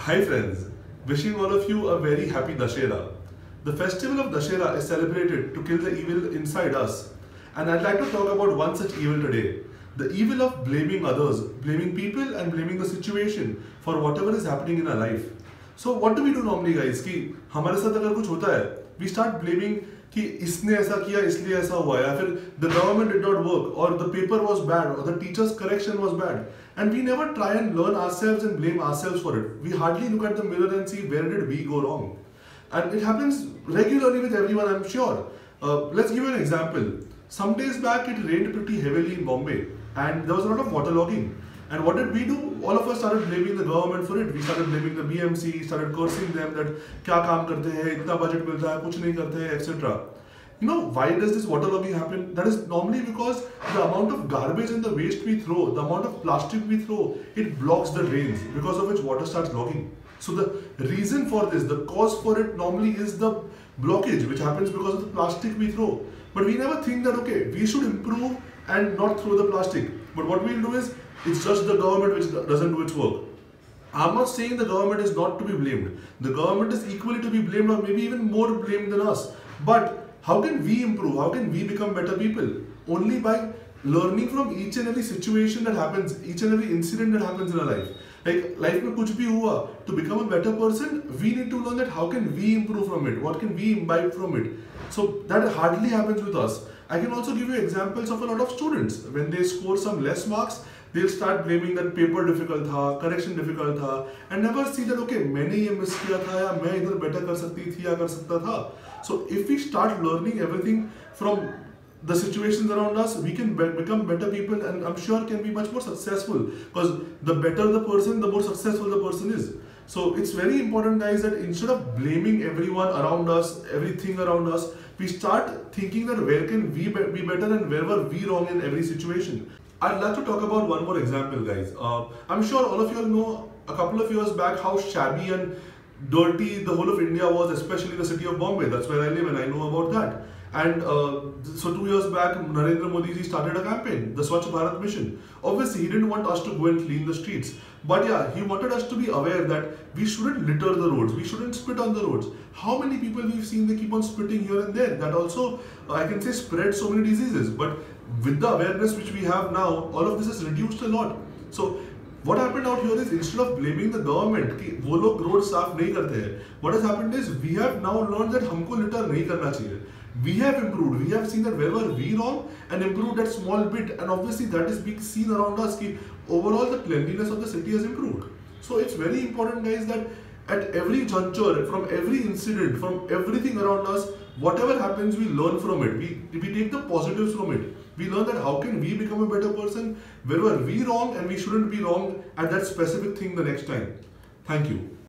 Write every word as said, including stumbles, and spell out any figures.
Hi friends, wishing all of you a very happy Dusshera. The festival of Dusshera is celebrated to kill the evil inside us. And I'd like to talk about one such evil today. The evil of blaming others, blaming people and blaming the situation for whatever is happening in our life. So what do we do normally guys? कि हमारे साथ अगर कुछ होता है, we start blaming कि इसने ऐसा किया इसलिए ऐसा हुआ या फिर the government did not work or the paper was bad or the teacher's correction was bad. And we never try and learn ourselves and blame ourselves for it. We hardly look at the mirror and see where did we go wrong. And it happens regularly with everyone, I'm sure. Uh, let's give you an example. Some days back it rained pretty heavily in Bombay and there was a lot of waterlogging. And what did we do? All of us started blaming the government for it. We started blaming the B M C, started cursing them that क्या काम करते हैं, इतना budget मिलता है, कुछ नहीं करते हैं, et cetera. You know, why does this waterlogging happen? That is normally because the amount of garbage and the waste we throw, the amount of plastic we throw, it blocks the drains, because of which water starts logging. So the reason for this, the cause for it normally is the blockage, which happens because of the plastic we throw. But we never think that, okay, we should improve and not throw the plastic. But what we'll do is, it's just the government which doesn't do its work. I'm not saying the government is not to be blamed. The government is equally to be blamed or maybe even more blamed than us. But how can we improve? How can we become better people? Only by learning from each and every situation that happens, each and every incident that happens in our life. Like life mein kuch bhi hua, to become a better person, we need to learn that how can we improve from it? What can we imbibe from it? So that hardly happens with us. I can also give you examples of a lot of students. When they score some less marks, they'll start blaming that paper difficult tha, correction difficult tha, and never see that okay, मैंने ये miss किया था या मैं इधर better कर सकती थी या कर सकता था. So if we start learning everything from the situations around us, we can be become better people, and I'm sure can be much more successful, because the better the person, the more successful the person is. So it's very important guys that instead of blaming everyone around us, everything around us, we start thinking that where can we be better and where were we wrong in every situation. I'd like to talk about one more example guys. Uh, I'm sure all of you all know a couple of years back how shabby and dirty the whole of India was, especially the city of Bombay. That's where I live and I know about that. And uh, so two years back, Narendra Modi ji started a campaign, the Swachh Bharat Mission. Obviously, he didn't want us to go and clean the streets. But yeah, he wanted us to be aware that we shouldn't litter the roads, we shouldn't spit on the roads. How many people we've seen, they keep on spitting here and there. That also, uh, I can say, spread so many diseases. But with the awareness which we have now, all of this has reduced a lot. So what happened out here is, instead of blaming the government कि वो लोग road साफ नहीं करते हैं, what has happened is we have now learned that हमको litter नहीं करना चाहिए. We have improved. We have seen that where were we wrong and improved that small bit, and obviously that is being seen around us. कि overall the cleanliness of the city has improved. So it's very important, guys, that at every juncture, from every incident, from everything around us, whatever happens, we learn from it. We we take the positives from it. We learn that how can we become a better person, where were we wrong, and we shouldn't be wrong at that specific thing the next time. Thank you.